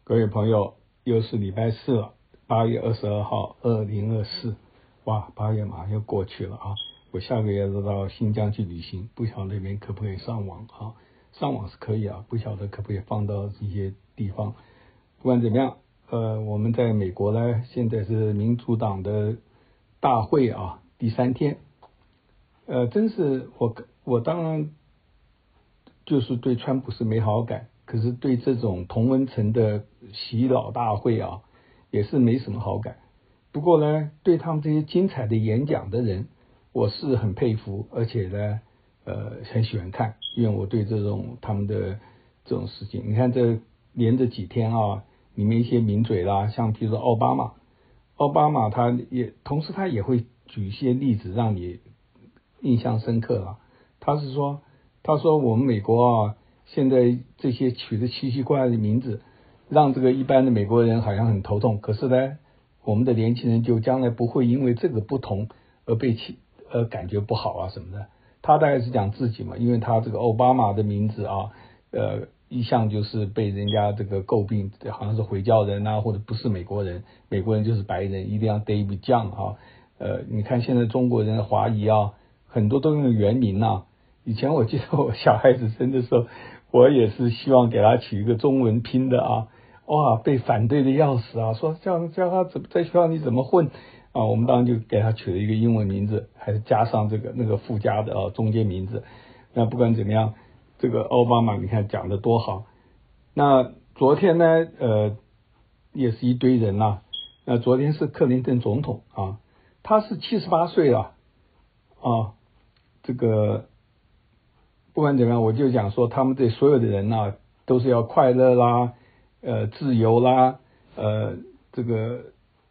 各位朋友，又是礼拜四了，8月22号，2024，哇，8月马上又过去了啊！我下个月要到新疆去旅行，不晓得那边可不可以上网啊？上网是可以啊，不晓得可不可以放到这些地方。不管怎么样，我们在美国呢，现在是民主党的大会啊，第3天，真是我当然就是对川普是没好感。可是对这种同温层的洗脑大会啊，也是没什么好感。不过呢，对他们这些精彩的演讲的人，我是很佩服，而且呢，很喜欢看，因为我对他们的这种事情，你看这连着几天啊，里面一些名嘴啦，像比如说奥巴马同时他也会举一些例子让你印象深刻啦。他说我们美国啊。现在这些取得奇奇怪怪的名字，让这个一般的美国人好像很头痛。可是呢，我们的年轻人就将来不会因为这个不同而感觉不好啊什么的。他大概是讲自己嘛，因为他这个奥巴马的名字啊，一向就是被人家这个诟病，好像是回教人啊，或者不是美国人，美国人就是白人，一定要 David John 啊。你看现在中国人的华裔啊，很多都用原名啊。以前我记得我小孩子生的时候，我也是希望给他取一个中文拼的啊，哇，被反对的要死啊，说叫他在学校你怎么混啊？我们当然就给他取了一个英文名字，还是加上那个附加的中间名字。那不管怎么样，这个奥巴马你看讲的多好。那昨天呢，也是一堆人呐。那昨天是克林顿总统啊，他是78岁了啊，这个。不管怎么样，我就讲说，他们对所有的人啊，都是要快乐啦，自由啦，这个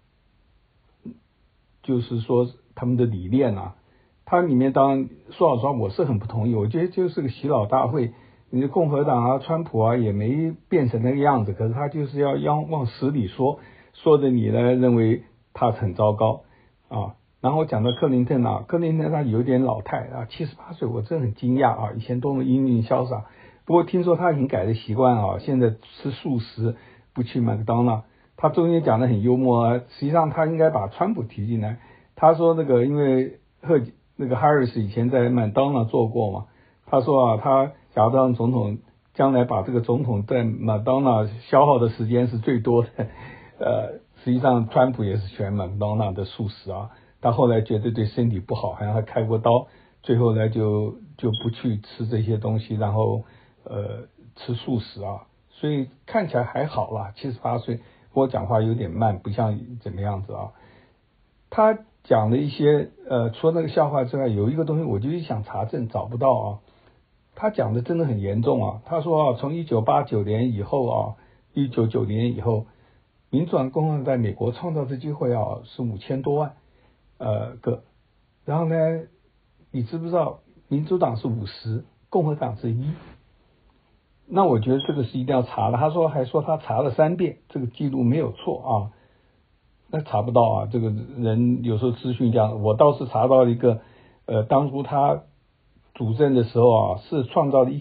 就是说他们的理念啊，它里面当然说老实话，我是很不同意。我觉得就是个洗脑大会，你的共和党啊、川普啊也没变成那个样子，可是他就是要往死里说的你呢认为他很糟糕啊。然后讲到克林顿啊，克林顿他有点老态啊，78岁，我真的很惊讶啊，以前多么英俊潇洒。不过听说他已经改了习惯啊，现在吃素食，不去麦当劳。他中间讲的很幽默啊，实际上他应该把川普提进来。他说因为哈里斯以前在麦当劳做过嘛，他说啊，他假如当总统，将来把这个总统在麦当劳消耗的时间是最多的。实际上川普也是选麦当劳的素食啊。他后来觉得对身体不好，好像还开过刀，最后呢就不去吃这些东西，然后吃素食啊，所以看起来还好啦，78岁，不过讲话有点慢，不像怎么样子啊。他讲的一些除了那个笑话之外，有一个东西我就想查证找不到啊。他讲的真的很严重啊。他说啊，从1989年以后啊，1990年以后，民主党共和党在美国创造的机会啊是5000多万。然后呢，你知不知道民主党是50，共和党是1？那我觉得这个是一定要查的。还说他查了3遍，这个记录没有错啊。那查不到啊，这个人有时候资讯这样，我倒是查到一个，当初他主政的时候啊，是创造了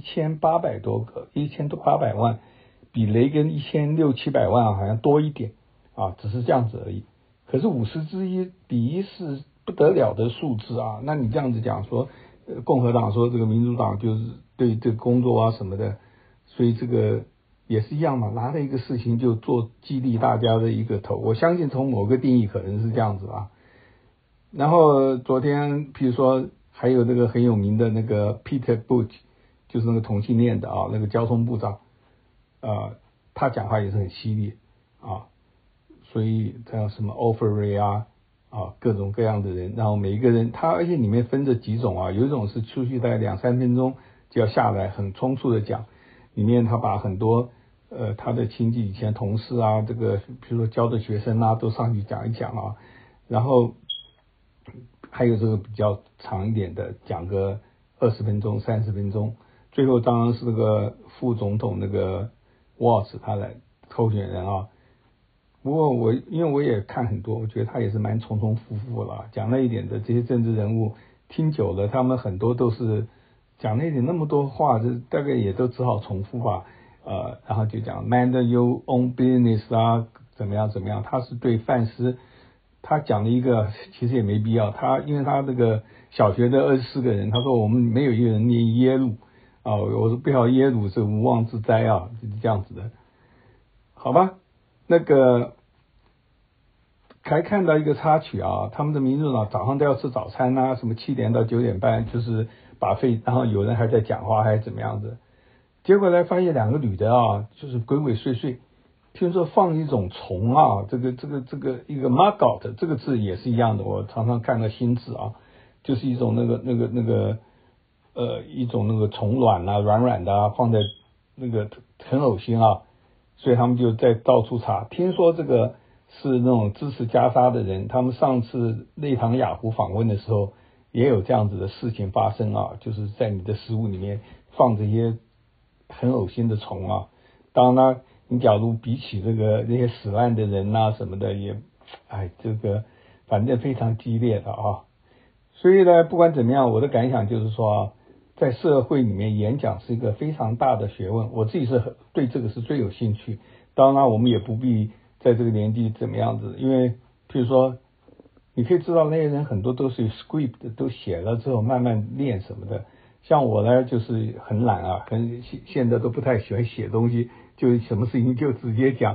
1800万，比雷根1600-700万好像多一点啊，只是这样子而已。可是50之1比1是不得了的数字啊！那你这样子讲说，共和党说这个民主党就是对这个工作啊什么的，所以这个也是一样嘛，拿了一个事情就做激励大家的一个头。我相信从某个定义可能是这样子啊。然后昨天譬如说还有那个很有名的那个 Peter Buttigieg， 就是那个同性恋的啊，那个交通部长，他讲话也是很犀利啊。所以像什么 Offery 啊，各种各样的人，然后每一个人而且里面分着几种啊，有一种是出去大概2-3分钟就要下来，很匆促的讲，里面他把很多他的亲戚以前同事啊，这个比如说教的学生啊，都上去讲一讲啊，然后还有这个比较长一点的，讲个20分钟、30分钟，最后当然是那个副总统那个 Walz 他来候选人啊。不过因为我也看很多，我觉得他也是蛮重复了。讲那一点的这些政治人物听久了，他们很多都是讲那一点那么多话，大概也都只好重复吧。 然后就讲 mind your own business 啊，怎么样怎么样，他是对范斯，他讲了一个其实也没必要，因为他这个小学的24个人，他说我们没有一个人念耶鲁啊，我说不要耶鲁是无妄之灾啊，就是这样子的，好吧，那个还看到一个插曲啊，他们的民主党早上都要吃早餐啊，什么7点到9点半就是把费，然后有人还在讲话还是怎么样子，结果呢发现2个女的啊，就是鬼鬼祟祟，听说放一种虫啊，这个一个 maggot 这个字也是一样的，我常常看到新字啊，就是一种一种那个虫卵啊，软软的啊，放在那个很恶心啊，所以他们就在到处查，听说这个是那种支持加沙的人，他们上次内塔尼亚胡访问的时候也有这样子的事情发生啊，就是在你的食物里面放这些很恶心的虫啊。当然呢，你假如比起那些死烂的人啊什么的，也这个反正非常激烈的啊。所以呢，不管怎么样，我的感想就是说，在社会里面演讲是一个非常大的学问，我自己是对这个是最有兴趣。当然我们也不必在这个年纪怎么样子，因为譬如说你可以知道那些人很多都是 script 都写了之后慢慢练什么的，像我呢就是很懒啊，现在都不太喜欢写东西，就什么事情就直接讲，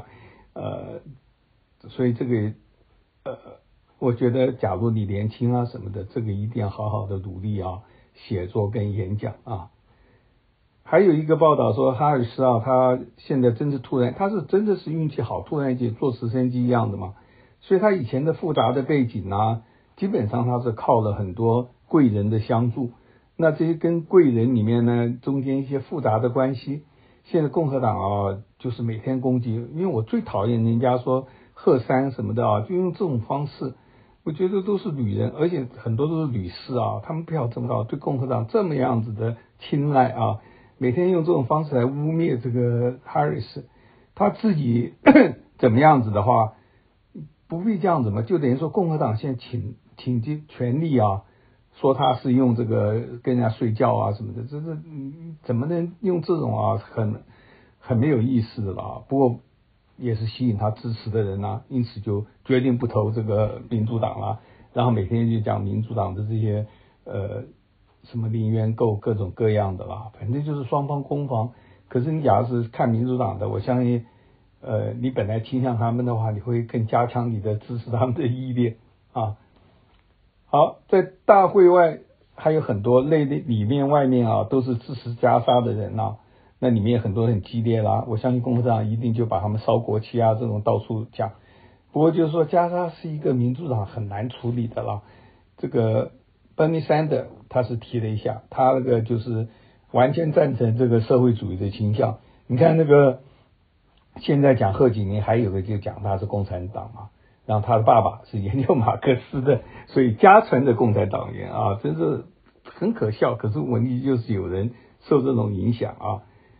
所以这个我觉得假如你年轻啊什么的，这个一定要好好的努力啊，写作跟演讲啊。还有一个报道说，哈里斯啊，他现在真的是运气好，突然间坐直升机一样的嘛。所以他以前的复杂的背景啊，基本上他是靠了很多贵人的相助。那这些跟贵人里面呢，中间一些复杂的关系，现在共和党啊，就是每天攻击。因为我最讨厌人家说贺山什么的啊，就用这种方式，我觉得都是女人，而且很多都是女士啊，他们不要这么搞，对共和党这么样子的青睐啊。每天用这种方式来污蔑这个哈里斯，他自己怎么样子的话，不必这样子嘛，就等于说共和党现在倾尽全力啊，说他是用这个跟人家睡觉啊什么的，这是怎么能用这种啊很没有意思的啦。不过也是吸引他支持的人啊，因此就决定不投这个民主党啦，然后每天就讲民主党的这些什么零元购各种各样的啦，反正就是双方攻防。可是你假如是看民主党的，我相信你本来倾向他们的话，你会更加强你的支持他们的意念啊。好，在大会外还有很多里面外面啊都是支持加沙的人啊，那里面很多很激烈啦，我相信共和党一定就把他们烧国旗啊这种到处讲。不过就是说加沙是一个民主党很难处理的啦，这个Bernie Sanders 他是提了一下，他那个就是完全赞成这个社会主义的倾向。你看那个现在讲贺锦丽，还有个就讲他是共产党嘛，然后他的爸爸是研究马克思的，所以家传的共产党员啊，真是很可笑。可是问题就是有人受这种影响啊。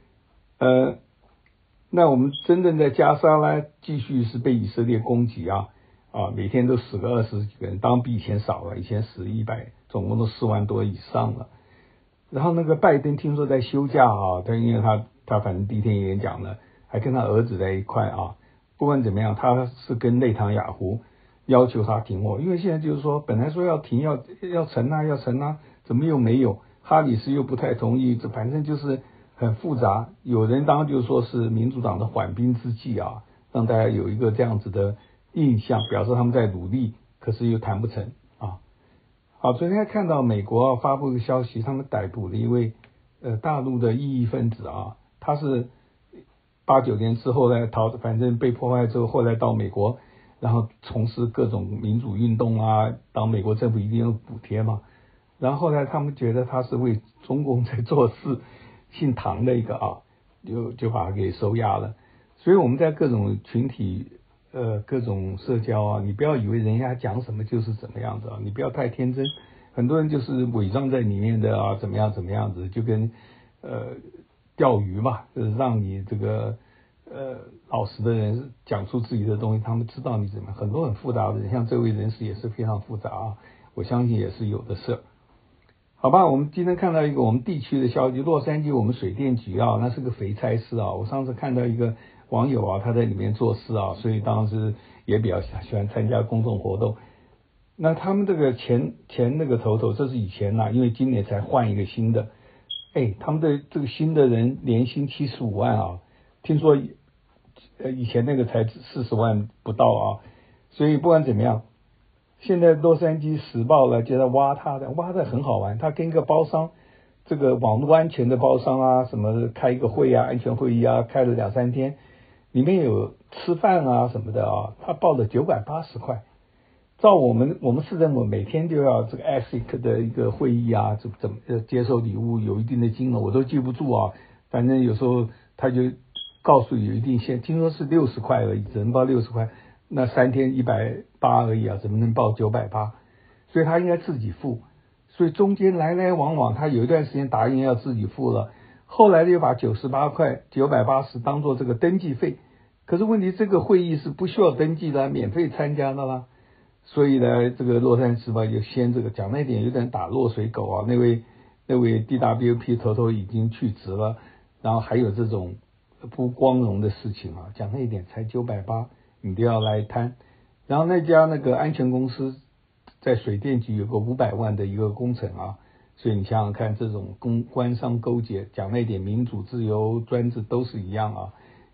那我们真正在加沙呢，继续是被以色列攻击啊，每天都死个20几个人，当然比以前少了，以前死100，总共都4万多以上了。然后那个拜登听说在休假啊，因为他反正第一天演讲了，还跟他儿子在一块啊。不管怎么样，他是跟内塔尼亚胡要求他停火，因为现在就是说本来说要停要成啊，怎么又没有？哈里斯又不太同意，这反正就是很复杂。有人当然就说是民主党的缓兵之计啊，让大家有一个这样子的印象，表示他们在努力，可是又谈不成啊。好，昨天看到美国发布的消息，他们逮捕了一位大陆的异议分子啊，他是89年之后呢反正被破坏之后，后来到美国，然后从事各种民主运动啊，当美国政府一定有补贴嘛，然后后来他们觉得他是为中共在做事，姓唐的一个啊，就把他给收押了。所以我们在各种群体各种社交啊，你不要以为人家讲什么就是怎么样子啊，你不要太天真。很多人就是伪装在里面的啊，怎么样子，就跟钓鱼嘛，就是让你这个老实的人讲出自己的东西，他们知道你怎么样。很多很复杂的人，像这位人士也是非常复杂啊，我相信也是有的事。 好吧，我们今天看到一个我们地区的消息，洛杉矶我们水电局啊，那是个肥差事啊。我上次看到一个网友啊，他在里面做事啊，所以当时也比较喜欢参加公众活动。那他们这个前那个头，这是以前因为今年才换一个新的，他们的这个新的人年薪75万啊，听说以前那个才40万不到啊，所以不管怎么样。现在洛杉矶时报呢就在挖的很好玩，他跟一个包商，这个网络安全的包商啊，什么开一个会啊，安全会议啊，开了2-3天，里面有吃饭啊什么的啊，他报了980块。照我们市政府每天就要这个 ASIC 的一个会议啊，怎么接受礼物有一定的金额，我都记不住啊，反正有时候他就告诉有一定线，听说是60块而已，只能报60块。那3天180而已啊，怎么能报980？所以他应该自己付。所以中间来来往往，他有一段时间答应要自己付了，后来又把98块980当做这个登记费。可是问题，这个会议是不需要登记的，免费参加的啦。所以呢，这个洛杉矶吧，就先这个讲那一点有点打落水狗啊。那位 DWP 头已经去职了，然后还有这种不光荣的事情啊，讲那一点才980。你都要来摊，然后那家那个安全公司在水电局有个500万的一个工程啊，所以你想想看，这种官商勾结，讲那点民主自由专制都是一样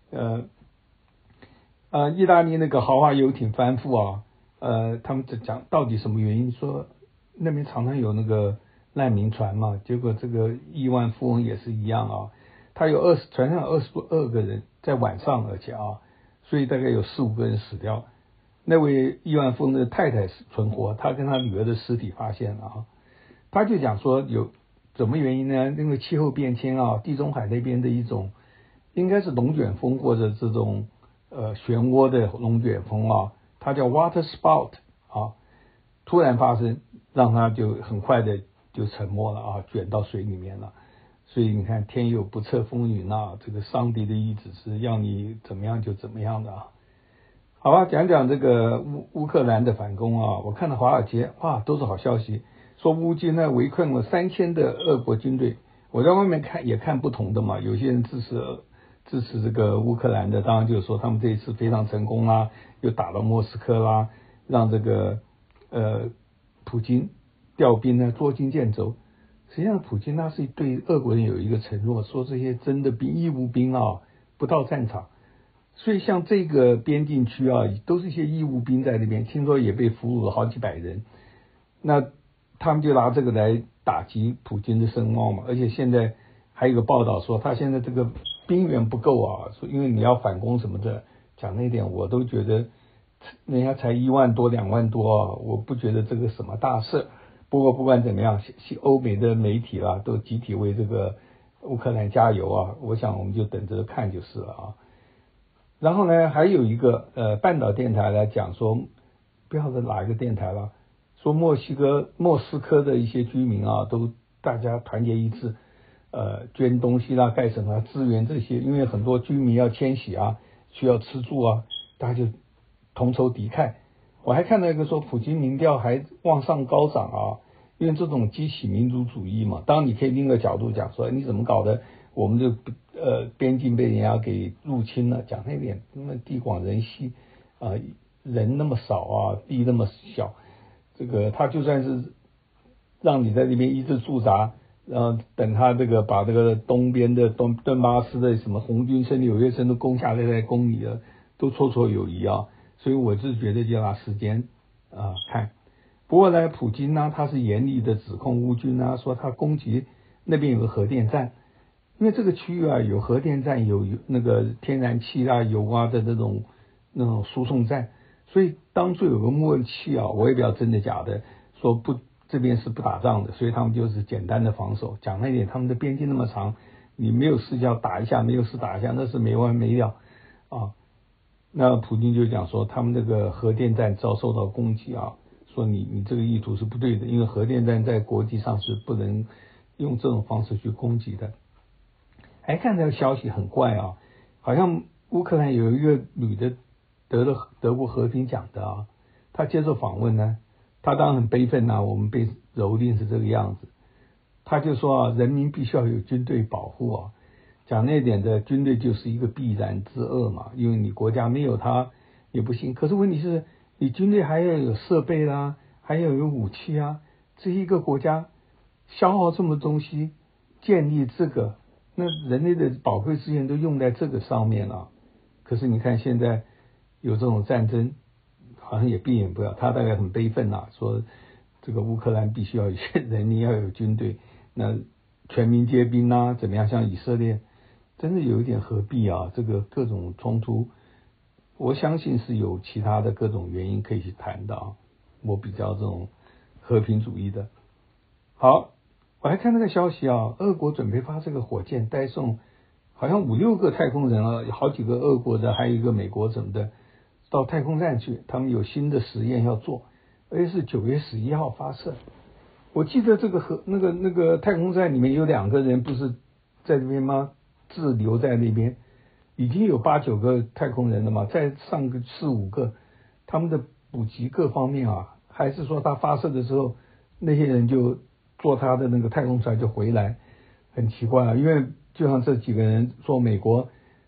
啊。意大利那个豪华游艇翻覆啊，他们讲到底什么原因？说那边常常有那个难民船嘛，结果这个亿万富翁也是一样啊，他有船上有22个人在晚上，而且所以大概有4-5个人死掉。那位亿万富翁的太太存活，他跟他女儿的尸体发现了啊。他就讲说有什么原因呢？因为气候变迁啊，地中海那边的一种应该是龙卷风或者这种漩涡的龙卷风啊，它叫 water spout 啊，突然发生，让它就很快的就沉没了啊，卷到水里面了。所以你看，天有不测风云啊，这个上帝的意志是要你怎么样就怎么样的啊。好吧，讲讲这个乌克兰的反攻啊，我看到华尔街都是好消息，说乌军呢围困了3000的俄国军队。我在外面看也看不同的嘛，有些人支持这个乌克兰的，当然就是说他们这一次非常成功啦，又打到莫斯科啦，让这个普京调兵呢捉襟见肘。实际上，普京他是对俄国人有一个承诺，说这些真的义务兵啊不到战场，所以像这个边境区啊，都是一些义务兵在那边，听说也被俘虏了好几百人。那他们就拿这个来打击普京的声望嘛。而且现在还有个报道说，他现在这个兵源不够啊，说因为你要反攻什么的，讲那点我都觉得人家才1万多2万多啊，我不觉得这个什么大事。不过不管怎么样，欧美的媒体啦都集体为这个乌克兰加油啊，我想我们就等着看就是了啊。然后呢，还有一个半岛电台来讲说，不晓得哪一个电台了，说莫斯科的一些居民啊，都大家团结一致，捐东西啦，干什么支援这些，因为很多居民要迁徙啊，需要吃住啊，大家就同仇敌忾。我还看到一个说，普京民调还往上高涨啊，因为这种激起民族主义嘛。当然你可以另一个角度讲说，你怎么搞的？我们的边境被人家给入侵了，讲那点，那么地广人稀人那么少啊，地那么小，这个他就算是让你在那边一直驻扎，然后等他这个把这个东边的顿巴斯的什么红军胜利纽约城都攻下来再攻你了，都绰绰有余啊。所以我是觉得就拿时间看。不过呢，普京呢他是严厉的指控乌军啊，说他攻击那边有个核电站，因为这个区域啊有核电站，有那个天然气啊油啊的那种输送站，所以当初有个默契啊，我也不知道真的假的，说不这边是不打仗的，所以他们就是简单的防守。讲那一点，他们的边境那么长，你没有事就要打一下，没有事打一下，那是没完没了啊。那普京就讲说，他们这个核电站遭受到攻击啊，说你这个意图是不对的，因为核电站在国际上是不能用这种方式去攻击的。还看这个消息很怪啊，好像乌克兰有一个女的得了德国和平奖的啊，她接受访问呢，她当然很悲愤啊，我们被蹂躏是这个样子。 他就说啊，人民必须要有军队保护啊。讲那点的，军队就是一个必然之恶嘛，因为你国家没有它也不行。可是问题是，你军队还要有设备啦，还要有武器啊。这一个国家消耗这么东西，建立这个，那人类的宝贵资源都用在这个上面了。可是你看现在有这种战争，好像也避免不了。他大概很悲愤呐，说这个乌克兰必须要有人民要有军队，那全民皆兵啊，怎么样？像以色列。真的有一点何必啊？这个各种冲突，我相信是有其他的各种原因可以去谈的啊。我比较这种和平主义的。好，我还看那个消息啊，俄国准备发这个火箭，带送好像5、6个太空人啊，好几个俄国的，还有一个美国什么的，到太空站去。他们有新的实验要做，而且是9月11号发射。我记得这个那个太空站里面有2个人不是在这边吗？滞留在那边，已经有8、9个太空人了嘛，再上个4、5个，他们的补给各方面啊，还是说他发射的时候，那些人就坐他的那个太空船就回来，很奇怪啊，因为就像这几个人说美国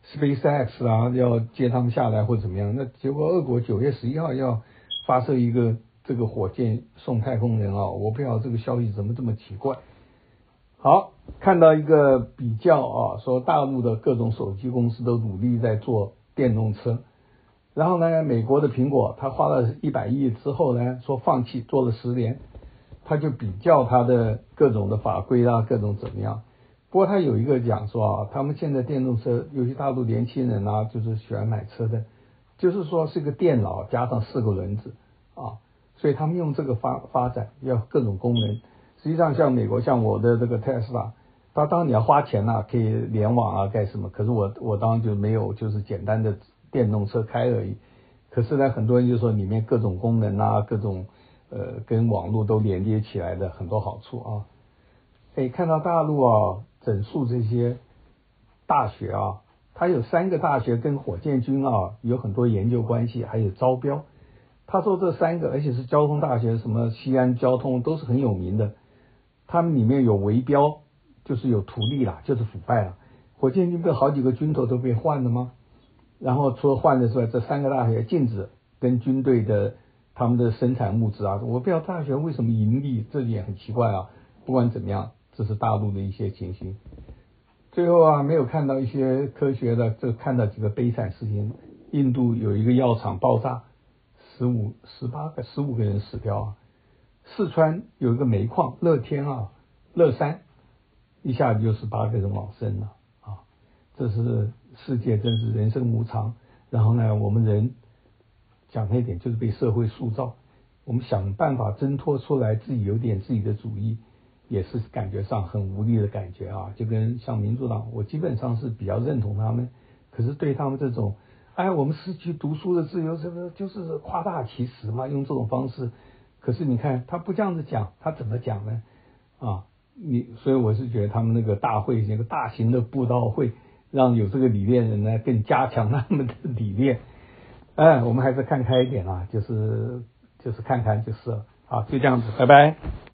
SpaceX 啊要接他们下来或怎么样，那结果俄国9月11号要发射一个这个火箭送太空人啊，我不知道这个消息怎么这么奇怪。好，看到一个比较啊，说大陆的各种手机公司都努力在做电动车，然后呢，美国的苹果它花了100亿之后呢，说放弃，做了10年，他就比较它的各种的法规啊，各种怎么样。不过他有一个讲说啊，他们现在电动车，尤其大陆年轻人啊，就是喜欢买车的，就是说是个电脑加上4个轮子啊，所以他们用这个发展要各种功能。实际上，像美国，像我的这个 Tesla， 它当然你要花钱啊，可以联网啊，干什么？可是我当然就没有，就是简单的电动车开而已。可是呢，很多人就说里面各种功能啊，各种跟网络都连接起来的很多好处啊。看到大陆啊，整数这些大学啊，它有3个大学跟火箭军啊有很多研究关系，还有招标。他说这3个，而且是交通大学，什么西安交通都是很有名的。他们里面有围标，就是有图利啦，就是腐败了。火箭军不是好几个军头都被换了吗？然后除了换的之外，这3个大学禁止跟军队的他们的生产物质啊，我不知道大学为什么盈利，这也很奇怪啊。不管怎么样，这是大陆的一些情形。最后啊，没有看到一些科学的，就看到几个悲惨事情。印度有一个药厂爆炸，15个人死掉啊。四川有一个煤矿乐天啊，乐山一下子就18个人往生了啊！这是世界真是人生无常。然后呢，我们人讲那点就是被社会塑造，我们想办法挣脱出来，自己有点自己的主意，也是感觉上很无力的感觉啊！就跟像民主党，我基本上是比较认同他们，可是对他们这种，我们失去读书的自由，这个就是夸大其词嘛，用这种方式。可是你看他不这样子讲，他怎么讲呢？所以我是觉得他们那个大会，那个大型的布道会，让有这个理念人呢更加强他们的理念。我们还是看开一点啊，就是看看就是了。好，就这样子，拜拜。